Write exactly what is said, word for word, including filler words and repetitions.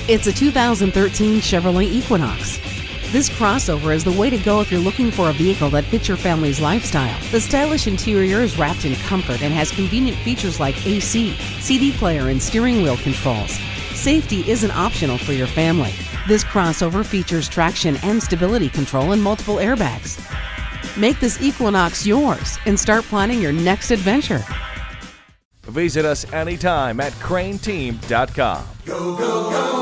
It's a two thousand thirteen Chevrolet Equinox. This crossover is the way to go if you're looking for a vehicle that fits your family's lifestyle. The stylish interior is wrapped in comfort and has convenient features like A C, C D player, and steering wheel controls. Safety isn't optional for your family. This crossover features traction and stability control and multiple airbags. Make this Equinox yours and start planning your next adventure. Visit us anytime at crain team dot com. Go, go, go!